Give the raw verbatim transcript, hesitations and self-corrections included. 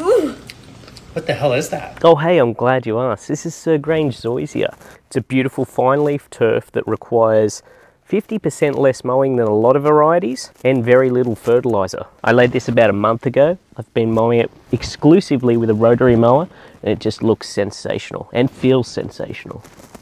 What the hell is that? Oh hey, I'm glad you asked. This is uh, Grange Zoysia. It's a beautiful fine leaf turf that requires fifty percent less mowing than a lot of varieties and very little fertiliser. I laid this about a month ago. I've been mowing it exclusively with a rotary mower and it just looks sensational and feels sensational.